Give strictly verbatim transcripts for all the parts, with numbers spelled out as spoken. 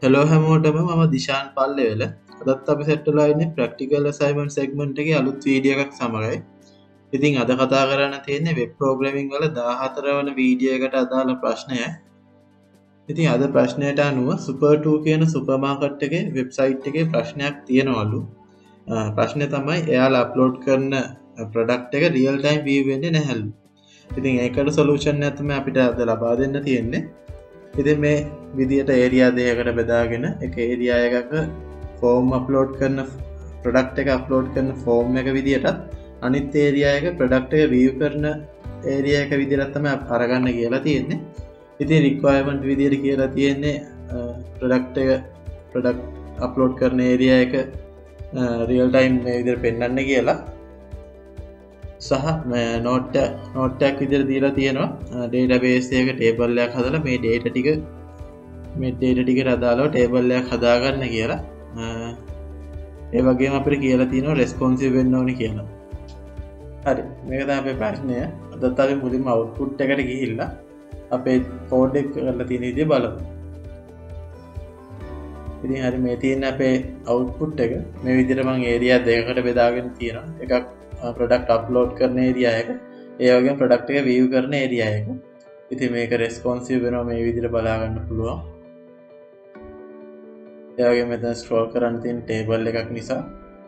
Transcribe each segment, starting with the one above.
Hello හැමෝටම මම දිශාන් පල්ලෙවල. අදත් අපි සෙට් වෙලා ඉන්නේ ප්‍රැක්ටිකල් අසයින්මන්ට් සෙග්මන්ට් එකේ අලුත් වීඩියෝ එකක් සමගයි. ඉතින් අද කතා කරන්න තියෙන්නේ වෙබ් ප්‍රෝග්‍රෑමින් වල දාහතර වන වීඩියෝ එකට අදාළ ප්‍රශ්නය. ඉතින් අද ප්‍රශ්නයට අනුව සුපර් ටූ කියන සුපර් මාකට් එකේ වෙබ්සයිට් එකේ ප්‍රශ්නයක් තියෙනවලු. ප්‍රශ්නය තමයි එයාලා අප්ලෝඩ් කරන ප්‍රොඩක්ට් එක රියල් ටයිම් view වෙන්නේ නැහැලු. ඉතින් ඒකට සොලියුෂන් එක තමයි අපිට අද ලබා දෙන්න තියෙන්නේ. ඉතින් මේ විදියට ඒරියා දෙකකට බෙදාගෙන එක ඒරියා එකක ෆෝම් අප්ලෝඩ් කරන ප්‍රොඩක්ට් එක අප්ලෝඩ් කරන ෆෝම් එක විදියටත් අනිත් ඒරියා එක ප්‍රොඩක්ට් එක view කරන ඒරියා එක විදියට තමයි අරගන්න කියලා තියෙන්නේ. ඉතින් රික්වයර්මන්ට් විදියට කියලා තියෙන්නේ ප්‍රොඩක්ට් එක ප්‍රොඩක්ට් අප්ලෝඩ් කරන ඒරියා එක රියල් ටයිම් මේ විදියට පෙන්වන්න කියලා සහ නෝට් නෝට් එකක් විදියට දීලා තියෙනවා ඩේටාබේස් එකක ටේබල් එකක් හදලා මේ ඩේටා ටික මේ ඩේටා ටිකට අදාළව ටේබල් එකක් හදාගන්න කියලා ඒ වගේම අපිට කියලා තියෙනවා රෙස්පොන්සිව් වෙන්න ඕනේ කියලා. හරි මේක තමයි අපේ ප්‍රශ්නය. අදත් අපි මුලින්ම අවුට්පුට් එකට ගිහිල්ලා අපේ කෝඩ් එක කරලා තියෙන විදිය බලමු. ඉතින් හරි මේ තියෙන අපේ අවුට්පුට් එක මේ විදිහට මම ඒරියා දෙකකට බෙදාගෙන තියෙනවා. එකක් ප්‍රොඩක්ට් අප්ලෝඩ් කරන ඒරියා එක, ඒ වගේම ප්‍රොඩක්ට් එක view කරන ඒරියා එක. ඉතින් මේක රෙස්පොන්සිව් වෙනවා මේ විදිහට බලා ගන්න පුළුවන්. ඒ වගේම මෙතන ස්ක්‍රෝල් කරන්න තියෙන ටේබල් එකක් නිසා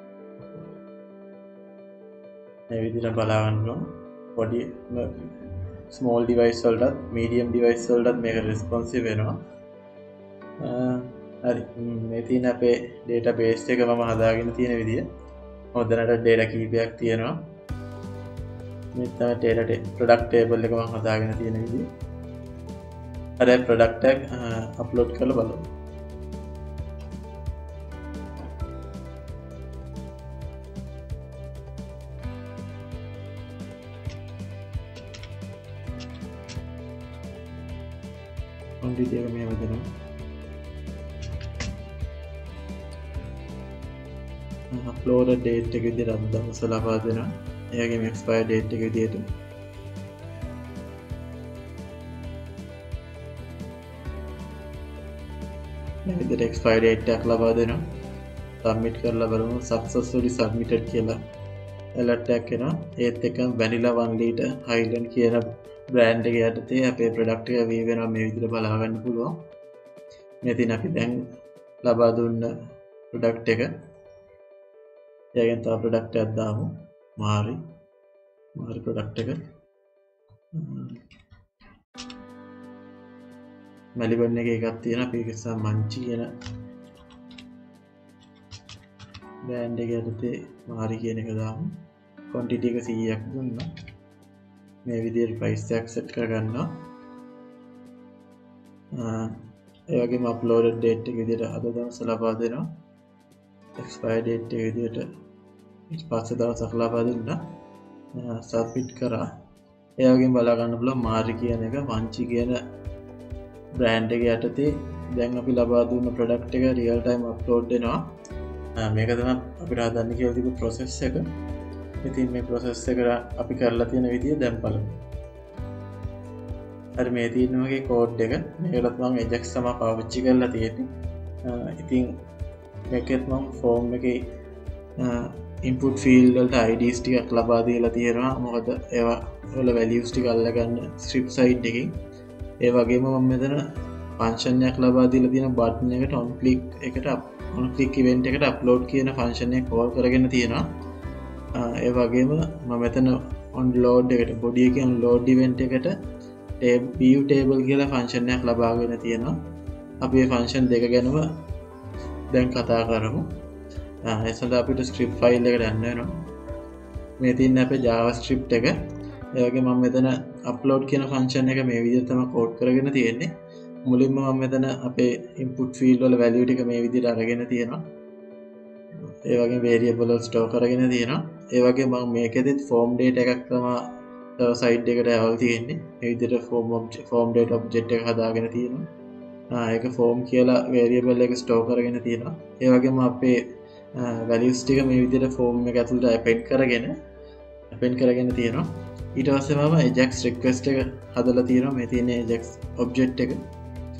මේ විදිහට බලා ගන්න පුළුවන්. පොඩි ස්මෝල් ඩිවයිස් වලටත් මීඩියම් ඩිවයිස් වලටත් මේක රෙස්පොන්සිව් වෙනවා. හරි මේ තියෙන අපේ ඩේටාබේස් එක මම හදාගෙන තියෙන විදිය. මොදැනට ඩේටා කීපයක් තියෙනවා. මේ තමයි ඩේටා ප්‍රොඩක්ට් ටේබල් එක මම හදාගෙන තියෙන විදිය. හරි ප්‍රොඩක්ට් එක අප්ලෝඩ් කරලා බලමු. quantity එක මෙහෙම දෙනවා. අප්ලෝඩ් ඩේට් එක විදිහට අද දවස ලබා දෙනවා. එයාගේ එක්ස්පයර් ඩේට් එක විදිහට මේ විදිහට එක්ස්පයර් ඩේට් එකක් ලබා දෙනවා. සබ්මිට් කරලා බලමු. සක්සස්ෆුලි සබ්මිටඩ් කියලා alert එකක් එනවා. ඒත් එක්කම vanilla one liter highland කියන බ්‍රෑන්ඩ් එක යටතේ අපේ ප්‍රොඩක්ට් එක view වෙනවා මේ විදිහට බලා ගන්න පුළුවන්. මේ තියෙන අපි දැන් ලබා දුන්න ප්‍රොඩක්ට් එක. ඒගෙන් තව ප්‍රොඩක්ට් එකක් දාමු. මාරි. මාරි ප්‍රොඩක්ට් එක. මැලිබන් එකේ එකක් තියෙනවා. අපි ඒක නිසා මංචි කියන බ්‍රෑන්ඩ් එක යටතේ මාරි කියන එක දාමු. quantity එක සීයක් දුන්නා. මේ විදිහට price tag set කරගන්නවා. ඒ වගේම uploaded date එක විදිහට අද දවස් ලබා දෙනවා. expire date එක විදිහට ඊට පස්සේ දවසක් ලබා දුන්නා. submit කරා. ඒ වගේම බලා ගන්න පුළුවන් මාරි කියන එක වංචි කියන brand එක යටතේ දැන් අපි ලබා දුන්න product එක real time upload වෙනවා. මේක තමයි අපිට හදන්න කියලා තිබු process එක. ඉතින් මේ process එක අපි කරලා තියෙන විදිය දැන් බලමු. හරි මේ තියෙන වගේ code එක මේකට මම Ajax තමයි පාවිච්චි කරලා තියෙන්නේ. ඉතින් මේකෙත් මම form එකේ input field වලට I Ds ටිකක් ලබා දීලා තියෙනවා. මොකද ඒවා වල values ටික අල්ලගන්න script side එකකින්. ඒ වගේම මම මෙතන function එකක් ලබා දීලා තියෙන button එකට on click එකට on click event එකට upload කියන function එක call කරගෙන තියෙනවා. ඒ වගේම මම මෙතන on load එකට body එකේ on load event එකට view table කියලා function එකක් ලබාගෙන තියෙනවා. අපි මේ function දෙක ගැනම දැන් කතා කරමු. ඒ සඳහා අපිට script file එකට යන්න වෙනවා. මේ තියෙන අපේ javascript එක. ඒ වගේ මම මෙතන upload කියන function එක මේ විදිහට තමයි code කරගෙන තියෙන්නේ. මුලින්ම මම මෙතන අපේ input field වල value ටික මේ විදිහට අරගෙන තියෙනවා. ඒ වගේ variable store කරගෙන තියෙනවා. ඒ වගේ මම මේකෙදිත් form data එකක් තමයි side එකට ඇවල් තියෙන්නේ. මේ විදිහට form object form data object එක හදාගෙන තියෙනවා. ආ ඒක form කියලා variable එක store කරගෙන තියෙනවා. ඒ වගේම අපේ values ටික මේ විදිහට form එක ඇතුළට append කරගෙන append කරගෙන තියෙනවා. ඊට පස්සේ මම Ajax request එක හදලා තියෙනවා. මේ තියෙන Ajax object එක.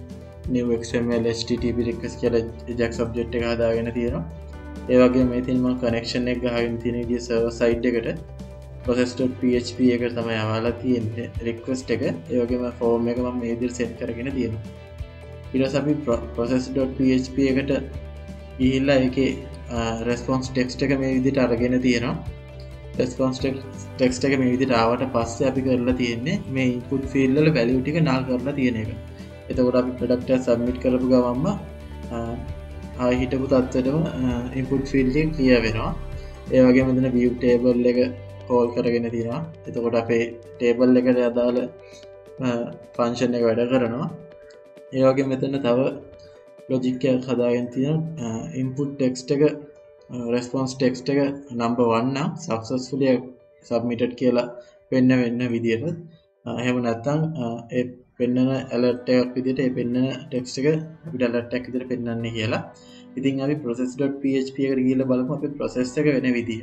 new xml http request කියලා ajax object එක හදාගෙන තියෙනවා. ඒ වගේම මේ තියෙන මම connection එක ගහගෙන තියෙන විදිහ server side එකට process.php එක තමයි ආවලා තියෙන්නේ request එක. ඒ වගේම form එක මම මේ විදිහට set කරගෙන තියෙනවා. ඊට පස්සේ අපි process.php එකට ගිහිල්ලා ඒකේ response text එක මේ විදිහට අරගෙන තියෙනවා. response text එක මේ විදිහට ආවට පස්සේ අපි කරලා තියෙන්නේ මේ input field වල value ටික null කරලා තියෙන එක. එතකොට අපි product එක submit කරපු ගමන්ම ආයි හිටපු තත්ත්වෙටම input field එක clear වෙනවා. ඒ වගේම මෙතන view table එක call කරගෙන තියෙනවා. එතකොට අපේ table එකට අදාළ function එක වැඩ කරනවා. ඒ වගේම මෙතන තව logic එකක් හදාගෙන තියෙනවා. input text එක response text එක number one නම් successfully submitted කියලා වෙන්න වෙන්න විදියට. එහෙම නැත්නම් ඒ පෙන්නන alert එකක් විදියට ඒ පෙන්නන text එක අපිට alert එකක් විදියට පෙන්වන්නේ කියලා. ඉතින් අපි process.php එකට ගිහිල්ලා බලමු අපේ process එක වෙන විදිය.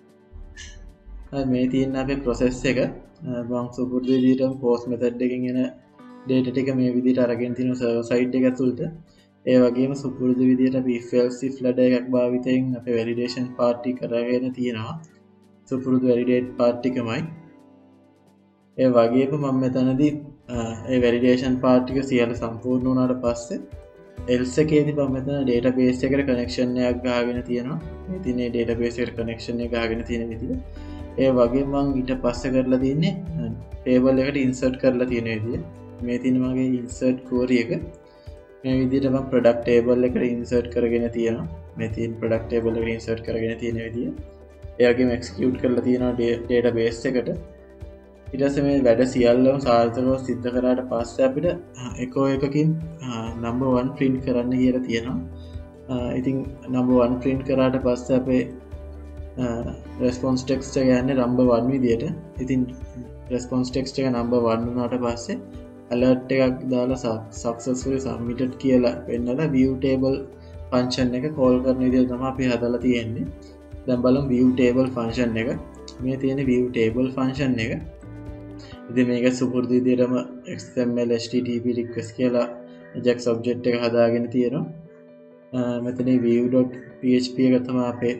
මේ තියෙන අපේ process එක මම සුපුරුදු විදියට post method එකකින් එන data ටික මේ විදියට අරගෙන තියෙන server side එක ඇතුළට. ඒ වගේම සුපුරුදු විදියට අපි if else if ladder එකක් භාවිතයෙන් අපේ validation part එක කරගෙන තියෙනවා. සුපුරුදු validate part එකමයි. ඒ වගේම මම මෙතනදී ඒ validation part එක සියල්ල සම්පූර්ණ වුණාට පස්සේ else එකේදී මම මෙතන database එකට connection එකක් ගහගෙන තියෙනවා. මේ තියෙන database එකට connection එක ගහගෙන තියෙන විදිය. ඒ වගේම මම ඊට පස්සේ කරලා තියෙන්නේ table එකට insert කරලා තියෙන විදිය. මේ තියෙන මගේ insert query එක මේ විදිහට මම product table එකට insert කරගෙන තියෙනවා. මේ තියෙන product table එකට insert කරගෙන තියෙන විදිය. ඒ වගේම execute කරලා තියෙනවා database එකට. ඊට පස්සේ මේ වැඩ සියල්ලම සාර්ථකව සිද්ධ කරාට පස්සේ අපිට echo එකකින් number one print කරන්න කියලා තියෙනවා. ඉතින් number one print කරාට පස්සේ අපේ response text එක යන්නේ number one විදියට. ඉතින් response text එක number one වුණාට පස්සේ alert එකක් දාලා successfully submitted කියලා වෙන්නලා view table function එක call කරන විදිහට තමයි අපි හදලා තියෙන්නේ. දැන් බලමු view table function එක. මේ තියෙන view table function එක. ඉතින් මේක සුපුරුදු විදිහටම xml http request කියලා ajax object එක හදාගෙන තියෙනවා. මෙතන view.php එක තමයි අපේ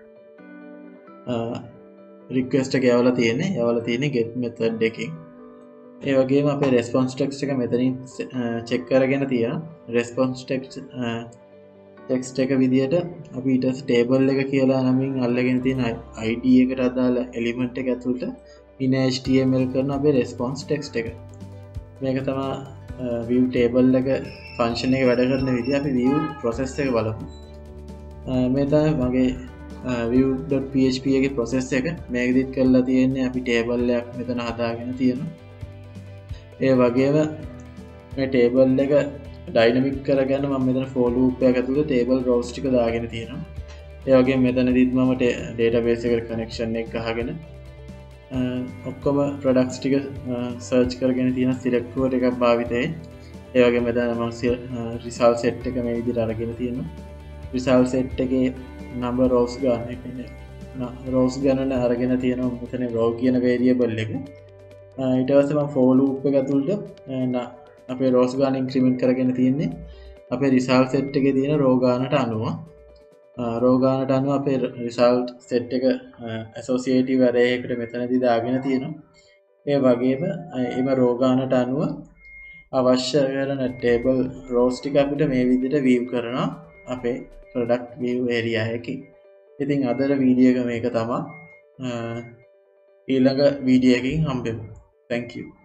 request එක යවලා තියෙන්නේ. යවලා තියෙන්නේ get method එකකින්. ඒ වගේම අපේ response text එක මෙතනින් check කරගෙන තියෙනවා. response text text එක විදියට අපි ඊට table එක කියලා නමින් අල්ලගෙන තියෙන id එකට අදාළ element එක ඇතුළට in html කරන අපේ response text එක. මේක තමයි view table එක function එක වැඩ කරන විදිය. අපි view process එක බලමු. මේ තමයි මගේ view.php එකේ process එක. මේකෙදිත් කරලා තියෙන්නේ අපි table එකක් මෙතන හදාගෙන තියෙනවා. ඒ වගේම මේ table එක dynamic කරගන්න මම මෙතන for loop එකක් ඇතුළේ table rows ටික දාගෙන තියෙනවා. ඒ වගේම මෙතනදිත් මම database එකට connection එක ගහගෙන ඔක්කොම products ටික search කරගෙන තියෙන select word එකක් භාවිතයෙන්. ඒ වගේම මෙතන මම result set එක මේ විදිහට අරගෙන තියෙනවා. result set එකේ number rows ගන්න කියන්නේ rows ගණන අරගෙන තියෙනවා මෙතන row කියන variable එක. ඊට පස්සේ මම for loop එක ඇතුළට අපේ rows ගාන increment කරගෙන තියෙන්නේ අපේ result set එකේ තියෙන row ගානට අනුව. row ගානට අනුව අපේ result set එක associative array එකට මෙතනදී දාගෙන තියෙනවා. ඒ වගේම එම row ගානට අනුව අවශ්‍ය කරන table rows ටික අපිට මේ විදිහට view කරනවා අපේ product view area එකේ. ඉතින් අදට වීඩියෝ එක මේක තමයි. ඊළඟ වීඩියෝ එකකින් හම්බෙමු. Thank you.